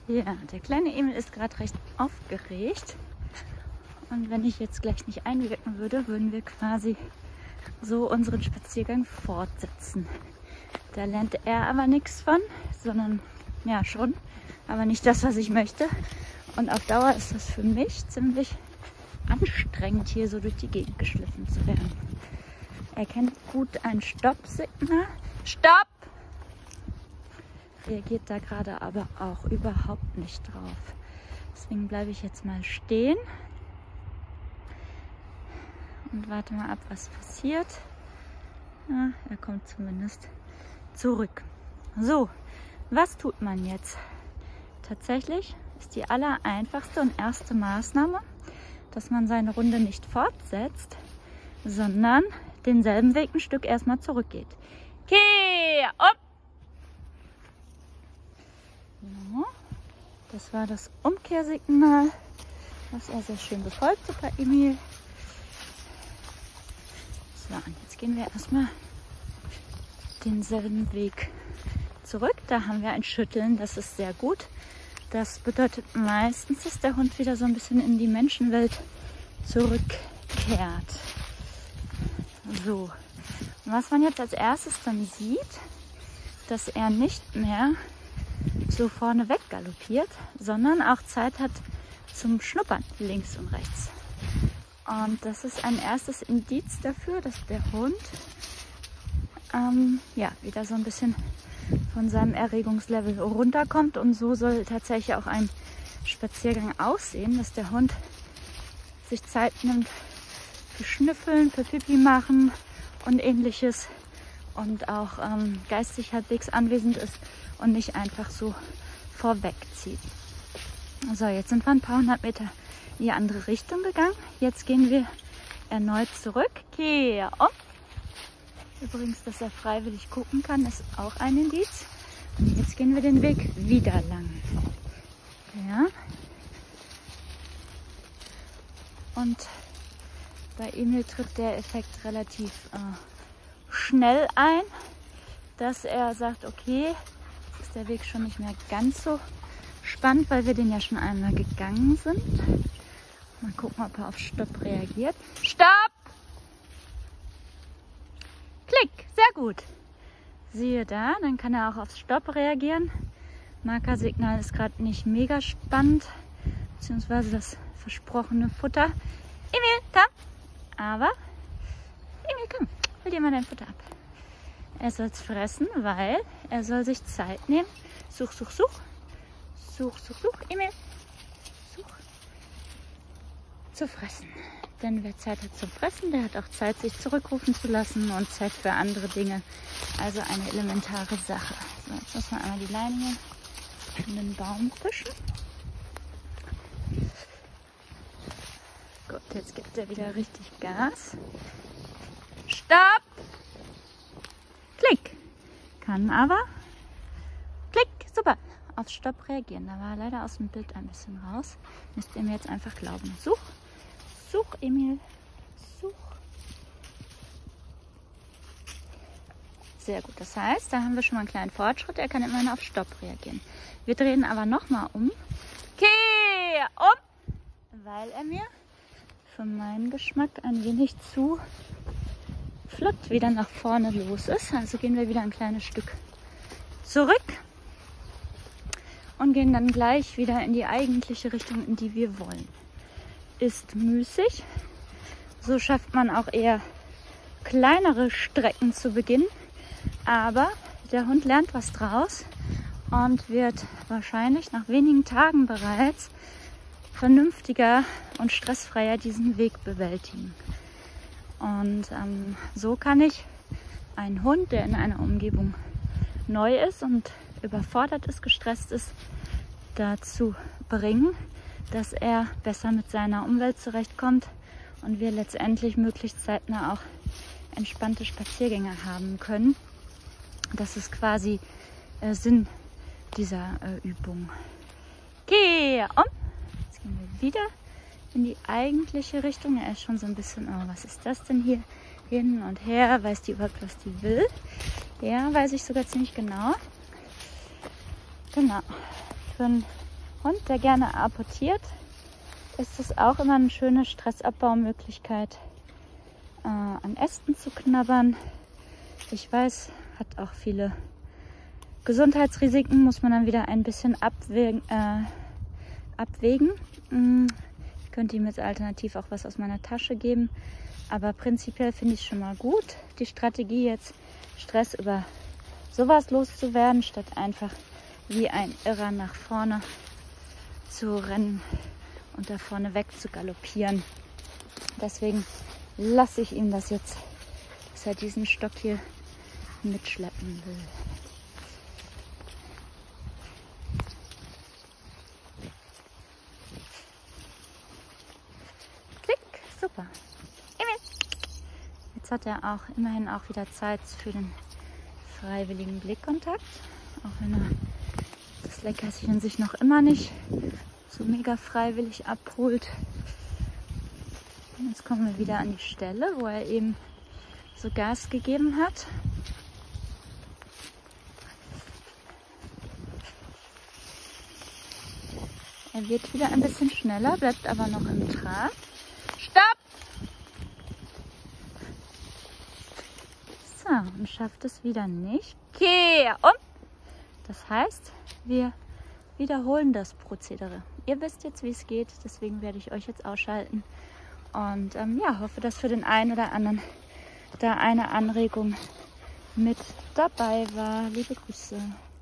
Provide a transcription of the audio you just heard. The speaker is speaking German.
Ja, der kleine Emil ist gerade recht aufgeregt. Und wenn ich jetzt gleich nicht einwirken würde, würden wir quasi so unseren Spaziergang fortsetzen. Da lernt er aber nichts von, sondern ja schon, aber nicht das, was ich möchte. Und auf Dauer ist das für mich ziemlich anstrengend, hier so durch die Gegend geschliffen zu werden. Er kennt gut ein Stoppsignal. Stopp! Reagiert da gerade aber auch überhaupt nicht drauf. Deswegen bleibe ich jetzt mal stehen und warte mal ab, was passiert. Ja, er kommt zumindest zurück. So, was tut man jetzt? Tatsächlich ist die allereinfachste und erste Maßnahme, dass man seine Runde nicht fortsetzt, sondern denselben Weg ein Stück erstmal zurückgeht. Kehr um! Ja, das war das Umkehrsignal, was er sehr schön befolgt, super Emil. So, und jetzt gehen wir erstmal denselben Weg zurück. Da haben wir ein Schütteln, das ist sehr gut. Das bedeutet meistens, dass der Hund wieder so ein bisschen in die Menschenwelt zurückkehrt. So, und was man jetzt als erstes dann sieht, dass er nicht mehr so vorne weg galoppiert, sondern auch Zeit hat zum Schnuppern links und rechts. Und das ist ein erstes Indiz dafür, dass der Hund ja, wieder so ein bisschen von seinem Erregungslevel runterkommt. Und so soll tatsächlich auch ein Spaziergang aussehen, dass der Hund sich Zeit nimmt für Schnüffeln, für Pipi machen und ähnliches und auch geistig halbwegs anwesend ist und nicht einfach so vorwegzieht. So, jetzt sind wir ein paar hundert Meter in die andere Richtung gegangen. Jetzt gehen wir erneut zurück. Kehr um. Übrigens, dass er freiwillig gucken kann, ist auch ein Indiz. Und jetzt gehen wir den Weg wieder lang. Ja. Und bei Emil tritt der Effekt relativ schnell ein, dass er sagt, okay, jetzt ist der Weg schon nicht mehr ganz so spannend, weil wir den ja schon einmal gegangen sind. Mal gucken, ob er auf Stopp reagiert. Stopp! Klick, sehr gut. Siehe da, dann kann er auch aufs Stopp reagieren. Markersignal ist gerade nicht mega spannend, beziehungsweise das versprochene Futter. Emil, komm! Aber, Emil, komm, hol dir mal dein Futter ab. Er soll es fressen, weil er soll sich Zeit nehmen. Such, such, such. Such, such, such, Emil. Such. Zu fressen. Denn wer Zeit hat zum Fressen, der hat auch Zeit, sich zurückrufen zu lassen und Zeit für andere Dinge. Also eine elementare Sache. So, jetzt muss man einmal die Leine hier in den Baum fischen. Gut, jetzt gibt er wieder richtig Gas. Stopp! Klick! Kann aber Klick! Super! Auf Stopp reagieren. Da war er leider aus dem Bild ein bisschen raus. Müsst ihr mir jetzt einfach glauben. Such! Such, Emil. Such. Sehr gut. Das heißt, da haben wir schon mal einen kleinen Fortschritt. Er kann immerhin auf Stopp reagieren. Wir drehen aber nochmal um. Kehr um! Weil er mir für meinen Geschmack ein wenig zu flott wieder nach vorne los ist. Also gehen wir wieder ein kleines Stück zurück und gehen dann gleich wieder in die eigentliche Richtung, in die wir wollen. Ist müßig. So schafft man auch eher kleinere Strecken zu Beginn. Aber der Hund lernt was draus und wird wahrscheinlich nach wenigen Tagen bereits vernünftiger und stressfreier diesen Weg bewältigen. Und so kann ich einen Hund, der in einer Umgebung neu ist und überfordert ist, gestresst ist, dazu bringen, dass er besser mit seiner Umwelt zurechtkommt und wir letztendlich möglichst zeitnah auch entspannte Spaziergänge haben können. Das ist quasi Sinn dieser Übung. Kehr um! Jetzt gehen wir wieder in die eigentliche Richtung. Er ist schon so ein bisschen, oh, was ist das denn hier? Hin und her, weiß die überhaupt, was die will? Ja, weiß ich sogar ziemlich genau. Genau. Für einen Hund, der gerne apportiert, ist es auch immer eine schöne Stressabbaumöglichkeit, an Ästen zu knabbern. Ich weiß, hat auch viele Gesundheitsrisiken, muss man dann wieder ein bisschen abwägen. Ich könnte ihm jetzt alternativ auch was aus meiner Tasche geben, aber prinzipiell finde ich es schon mal gut, die Strategie jetzt Stress über sowas loszuwerden, statt einfach wie ein Irrer nach vorne zu rennen und da vorne weg zu galoppieren. Deswegen lasse ich ihm das jetzt, dass er diesen Stock hier mitschleppen will. Klick, super. Jetzt hat er auch immerhin auch wieder Zeit für den freiwilligen Blickkontakt, auch wenn er das Leckerchen sich noch immer nicht so mega freiwillig abholt. Und jetzt kommen wir wieder an die Stelle, wo er eben so Gas gegeben hat. Er wird wieder ein bisschen schneller, bleibt aber noch im Trab. Stopp! So, und schafft es wieder nicht. Kehr um! Das heißt, wir wiederholen das Prozedere. Ihr wisst jetzt, wie es geht, deswegen werde ich euch jetzt ausschalten. Und ja, hoffe, dass für den einen oder anderen da eine Anregung mit dabei war. Liebe Grüße.